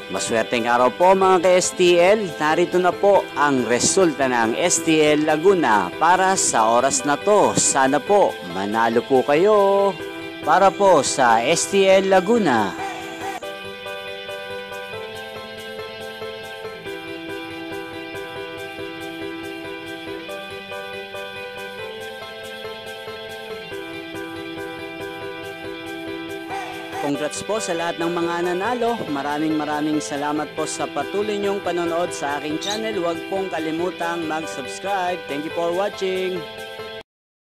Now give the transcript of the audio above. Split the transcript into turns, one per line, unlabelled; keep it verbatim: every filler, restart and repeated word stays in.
Maswerteng araw po mga ka-S T L. Narito na po ang resulta ng S T L Laguna para sa oras na to. Sana po manalo po kayo para po sa S T L Laguna. Congrats po sa lahat ng mga nanalo. Maraming maraming salamat po sa patuloy niyong panonood sa aking channel. Huwag pong kalimutang mag-subscribe. Thank you for watching.